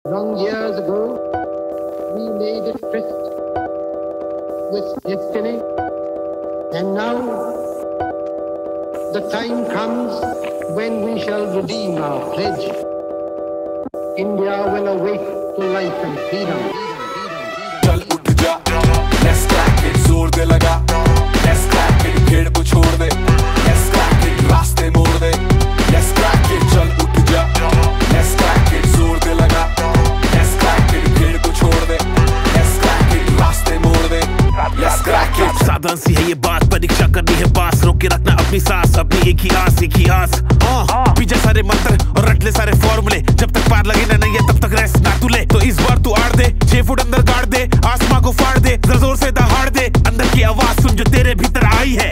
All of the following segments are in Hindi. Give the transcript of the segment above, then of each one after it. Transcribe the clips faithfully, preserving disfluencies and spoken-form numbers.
Long years ago, we made a tryst with destiny, and now the time comes when we shall redeem our pledge. India will awake to life and freedom. चल उठ जा, let's crack it, जोर दे लगा, let's crack it, भीड़ को छोड़ दे, let's crack it, रास्ते मोड़ दे, let's crack it, चल उठ जा, let's crack it, जोर दे लगा, let's crack it, भीड़ को छोड़ दे, let's crack it, रास्ते मोड़ दे, let's crack it. साधारण सी है ये बात, परीक्षा करनी है पास, रोक के रखना अपनी सांस, अपनी एक ही आस, एक ही आस। पीछे सारे मंत्र और रट ले सारे फॉर्मूले, जब तक पार लगे ना नहीं तब तक रेस्ट ना तू ले। तो इस बार तू आड़ दे, छह फुट अंदर गाड़ दे, आसमां को फाड़ दे, जरा जोर से दहाड़ दे, अंदर की आवाज सुन जो तेरे भीतर आई है।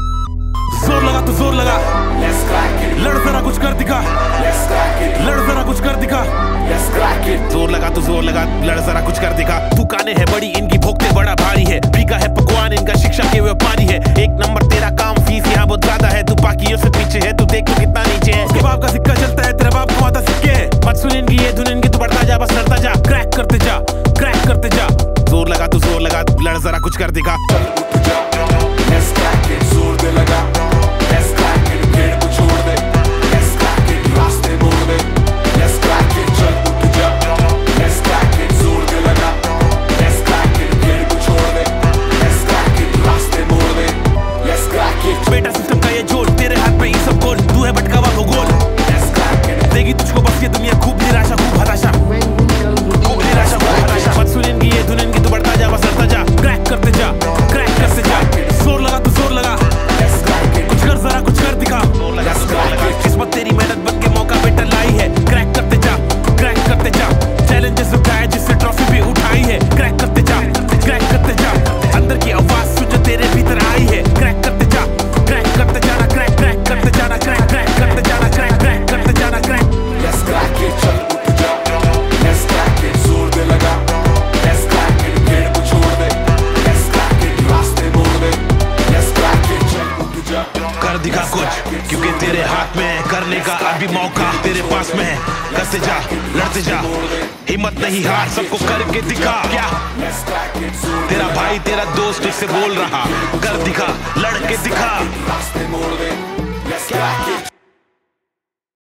जोर लगा तू जोर लगा, let's crack it, लड़ जरा कुछ कर दिखा, let's crack it, लड़ जरा कुछ कर दिखा, let's crack it, जोर लगा तू जोर लगा, लड़ जरा कुछ कर दिखा। दुकानें है बड़ी इनकी, भोगते बड़ा भारी है, फीका है पकवान इनका, शिक्षा के व्यापारी है। एक नंबर तेरा काम, फीस यहाँ बहुत ज्यादा है, तू बाकियों से पीछे है, तू देख तो कितना नीचे है। उसके बाप का सिक्का चलता है, तेरा बाप कमाता सिक्के, मत सुन इनकी ये धुन इनकी, तू बढ़ता जा बस लड़ता जा, क्रैक करते जा, क्रैक करते जा। जोर लगा तू जोर लगा, लड़ जरा कुछ कर दिखा। चल उठ जा, let's crack it, जोर दे लगा, let's crack it, भीड़ को छोड़ दे, let's crack it, रास्ते मोड़ दे, let's crack it, चल उठ जा, let's crack it, जोर दे लगा, let's crack it, भीड़ को छोड़ दे, let's crack it, रास्ते मोड़ दे, let's crack it। बेटा सिस्टम का ये जोड़, तेरे हाथ में ये सब गोल, तू है भटका हुआ भूगोल, let's crack it, देगी तुझको बस ये दुनिया, खूब निराशा खूब हताशा, When we shall redeem खूब निराशा खूब हताशा। मत सुन इनकी ये धुन इनकी, तू बढ़ता जा बस लड़ता जा, क्रैक करते जा, क्रैक करते जा। जोर लगा तू जोर लगा, let's crack it, कुछ कर जरा कुछ कर दिखा। जोर लगा तू जोर लगा, किस्मत तेरी मेहनत बन के मौका बेटा लाई है, क्रैक करते जा, क्रैक करते जा। चैलेंजेस उठाए जिससे ट्रॉफी भी उठाई है, क्रैक करते जा, क्रैक करते जा। अंदर की आवाज सुन जो तेरे भीतर आई है, क्रैक करते जा, क्रैक करते जाना, क्रैक क्रैक करते जाना, क्रैक क्रैक करते जाना, क्रैक क्रैक करते जाना, क्रैक। let's crack it, चल उठ जा, let's crack it, जोर दे लगा, let's crack it, भीड़ को छोड़ दे, let's crack it, रास्ते मोड़ दे, let's crack it, चल उठ जा, कर दिखा कुछ, क्योंकि तेरे हाथ में है, करने का अभी मौका तेरे पास में है। करते जा, लड़ते जा, हिम्मत नहीं हार, सबको करके दिखा। क्या let's crack it, जोर तेरा भाई तेरा दोस्त तुझसे बोल रहा, कर दिखा, लड़के दिखा। रास्ते मोड़ दे, let's crack it।